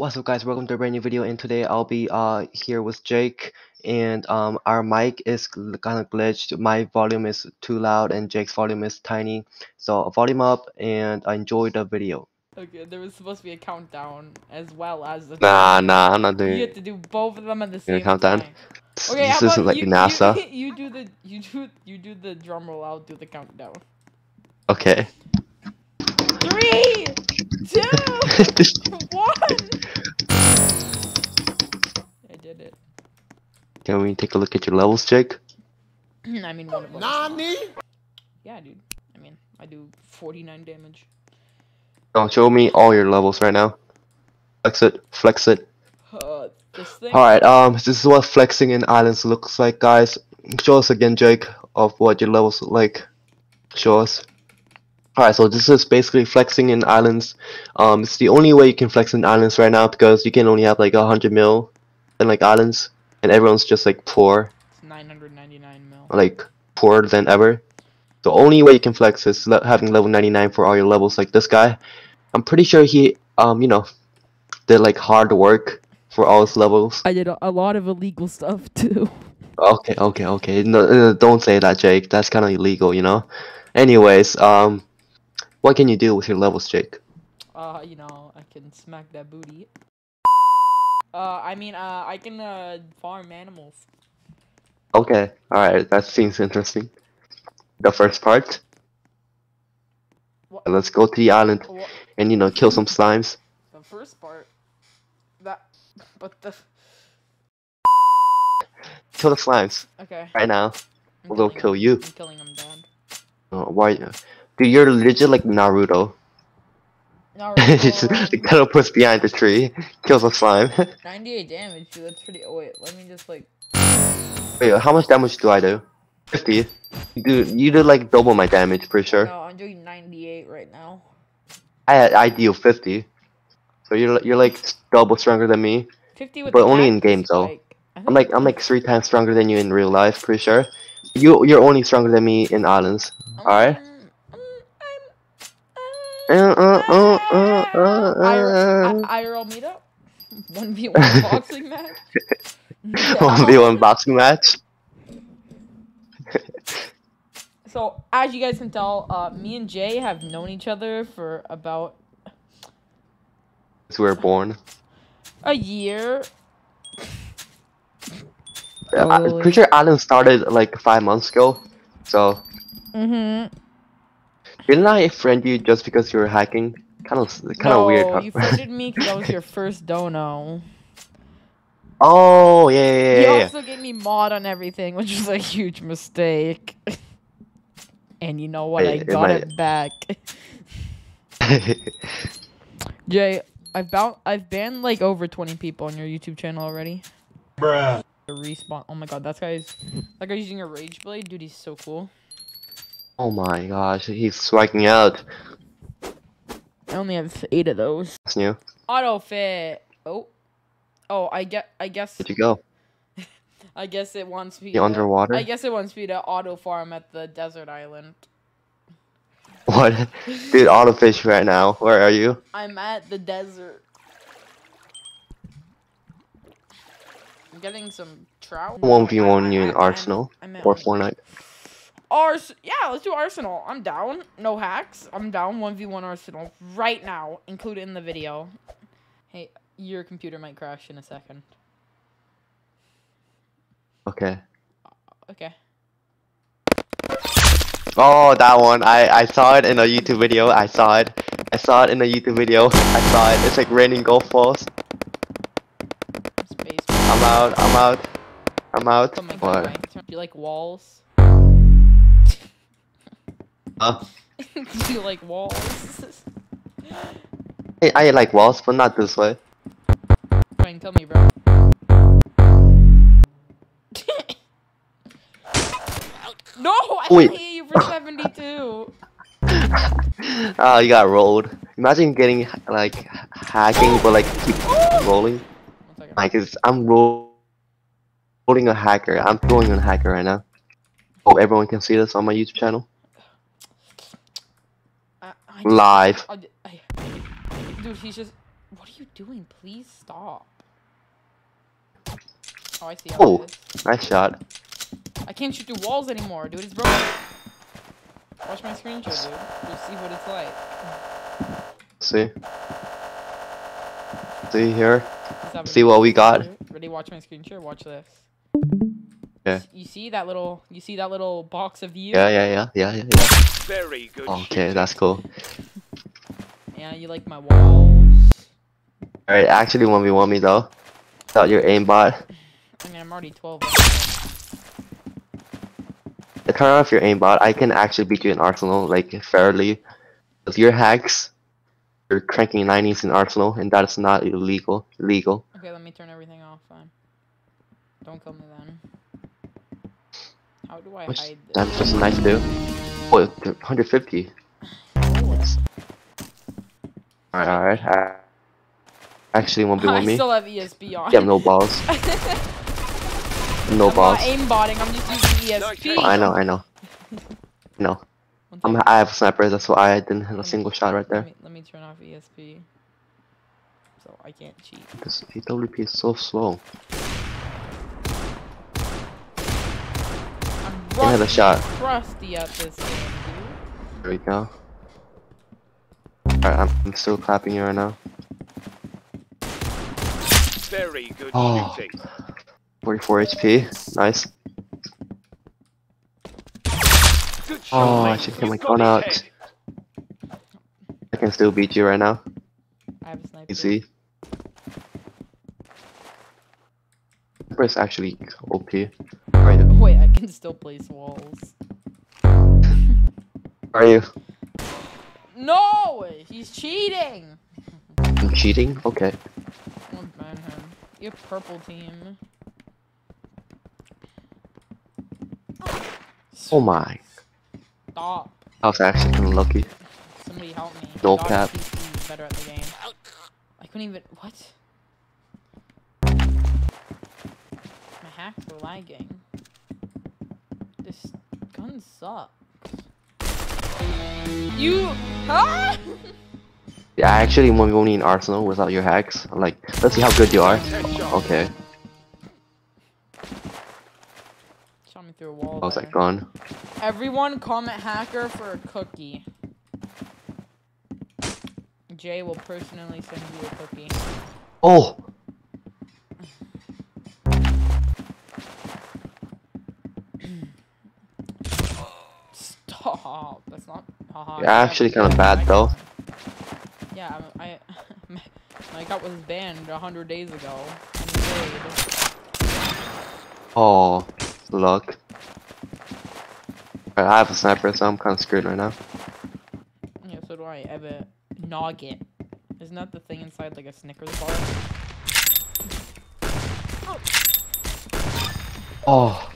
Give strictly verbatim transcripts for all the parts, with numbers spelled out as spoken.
What's up, guys? Welcome to a brand new video, and today I'll be uh here with Jake, and um our mic is kind of glitched. My volume is too loud and Jake's volume is tiny, so volume up and enjoy the video. Okay, there was supposed to be a countdown as well as the Nah, timer. nah, I'm not You doing have to do both of them at the a same countdown. time. Okay, how This isn't about like you? NASA. You you do the you do you do the drum roll. I'll do the countdown. Okay. Three, two, one. I did it. Can we take a look at your levels, Jake? I mean, one of them. Nani? Yeah, dude. I mean, I do forty-nine damage. Don't show me all your levels right now. Flex it, flex it. Uh, this thing. Alright, um, this is what flexing in islands looks like, guys. Show us again, Jake, of what your levels look like. Show us. Alright, so this is basically flexing in islands. Um, it's the only way you can flex in islands right now because you can only have like a hundred mil in like islands, and everyone's just like poor, It's nine hundred ninety-nine mil. like poorer than ever. The only way you can flex is le having level ninety-nine for all your levels, like this guy. I'm pretty sure he, um, you know, did like hard work for all his levels. I did a, a lot of illegal stuff too. Okay, okay, okay. No, no, don't say that, Jake. That's kind of illegal, you know. Anyways, um, what can you do with your levels, Jake? Uh, you know, I can smack that booty. Uh, I mean, uh, I can, uh, farm animals. Okay, alright, that seems interesting. The first part. What? Let's go to the island What? and, you know, kill some slimes. The first part? That, but the... Kill the slimes. Okay. Right now. I'm We'll go killing kill him. you. I'm killing him, Dad. Oh, why? Dude, you're legit like Naruto. Just Naruto, kind of puts behind the tree, kills a slime. ninety-eight damage, dude, that's pretty... Oh, wait, let me just, like... Wait, how much damage do I do? fifty. Dude, you did like double my damage, pretty sure. No, I'm doing ninety-eight right now. I I deal fifty. So you're you're like double stronger than me. fifty with But the only in active games, though. spike. I I'm think- like I'm like three times stronger than you in real life, pretty sure. You you're only stronger than me in islands. Alright? Um, Uh, um, uh, uh, uh, I'm... uh, uh. I R L meetup? one v one boxing match? one v one boxing match. So, as you guys can tell, uh, me and Jay have known each other for about Since we were born. a year. Uh, I'm pretty sure Island started like five months ago. So Mm-hmm. didn't I friend you just because you were hacking? Kind of kind of no, weird. Huh? you friended me because I was your first dono. Oh yeah yeah yeah. You yeah, yeah. also gave me mod on everything, which was a huge mistake. And you know what? Wait, I it got might- it back. Jay, I've bound I've banned like over twenty people on your YouTube channel already. Bruh. The respawn. Oh my god, that guy's that guy's using a rage blade, dude. He's so cool. Oh my gosh, he's striking out. I only have eight of those. That's new. Auto fit. Oh, oh. I get. I guess. Where'd you go? I guess it wants me. You to, underwater? I guess it wants me to auto farm at the desert island. What? Dude, autofish right now. Where are you? I'm at the desert. I'm getting some trout. one v one you in I'm- Arsenal I'm at or one- Fortnite. Ars. Yeah, let's do Arsenal. I'm down. No hacks. I'm down. one v one Arsenal right now. Include it in the video. Hey, your computer might crash in a second. Okay. Okay. Oh, that one. I I saw it in a YouTube video. I saw it. I saw it in a YouTube video. I saw it. It's like raining golf balls. Space. I'm out. I'm out. I'm out. Oh my What? god. Do you like walls? Huh? Do you like walls? Hey, I like walls, but not this way. Try and kill me, bro. No, I Wait. hit you for seventy-two. Ah, you got rolled. Imagine getting like hacking, but like keep rolling. One second. Like it's, I'm ro rolling a hacker. I'm throwing a hacker right now. Hope everyone can see this on my YouTube channel. I, I just- Live. I, I, dude, he's just What are you doing? Please stop. Oh, I see how Oh, it is. nice shot. I can't shoot through walls anymore, dude. It's broken. Watch my screen share, dude. You'll see what it's like. See. See here. Seven. See what we got. Ready? Watch my screen share. Watch this. Yeah. You see that little? You see that little box of you? Yeah, yeah, yeah, yeah, yeah, yeah. Very good. Okay, shooting. that's cool. Yeah, you like my walls? Alright, actually one v one me though. Without your aimbot. I mean, I'm already twelve. To turn off your aimbot, I can actually beat you in Arsenal, like, fairly. With your hacks, you're cranking nineties in Arsenal, and that is not illegal. Illegal. Okay, let me turn everything off. Fine. Don't kill me then. How do I Which, hide this? that's just nice too. Oh, one hundred fifty. Oh, Alright, alright. Uh, actually one v one I me. still have E S P on. Yeah, no balls. No I'm balls. not aimbotting. I'm just using E S P. Oh, I know, I know. No. One I'm, second. I have a sniper, that's why I didn't hit a Let me- single shot right Let there. me, let me turn off E S P. So I can't cheat. This A W P is so slow. I'm Can hit a rusty, shot. crusty at this game, dude. There we go. Alright, I'm, I'm still clapping you right now. Very good Oh. shooting. forty-four H P. Nice. Good shot, Oh, I mate. should get You've my got gun his out. head. I can still beat you right now. I have a sniper. You see? Sniper is actually O P. Where are you? Wait, I can still place walls. Where are you? No! He's cheating! I'm cheating? Okay. I'm gonna ban him. You have purple team. Oh my. Stop. I was actually kinda lucky. Somebody help me. No God, cap. P C is better at the game. I couldn't even. What? My hacks are lagging. This gun sucks. You. Huh? Yeah, I actually one v one in Arsenal without your hacks. I'm like, let's see how good you are. Headshot. Okay. Shot me through a wall. I was there. like gone. Everyone comment hacker for a cookie. Jay will personally send you a cookie. Oh! Stop. That's not. Haha. You're actually kind of bad though. Yeah, I. I my account was banned a hundred days ago. Unpaid. Oh, luck. Alright, I have a sniper, so I'm kind of screwed right now. Yeah, so do I. I have a nugget. Isn't that the thing inside like a Snickers bar? Oh,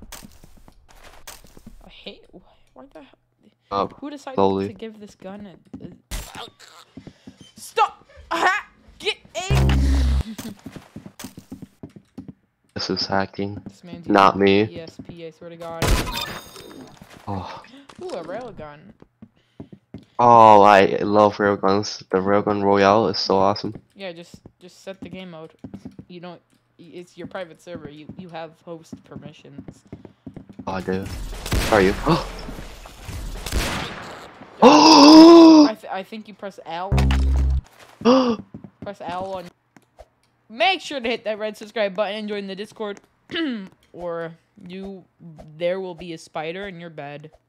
I hate. Why, why the hell? oh, Who decided slowly. to give this gun a. a... Stop! Ah, get in! This is hacking. This man's Not using me. E S P, I swear to God. Oh, Ooh, a railgun. oh, I love railguns. The railgun royale is so awesome. Yeah, just just set the game mode. You don't. It's your private server. You you have host permissions. Oh, I do. Where are you? I Oh! th I think you press L. Press L on. Make sure to hit that red subscribe button and join the Discord, or you there will be a spider in your bed.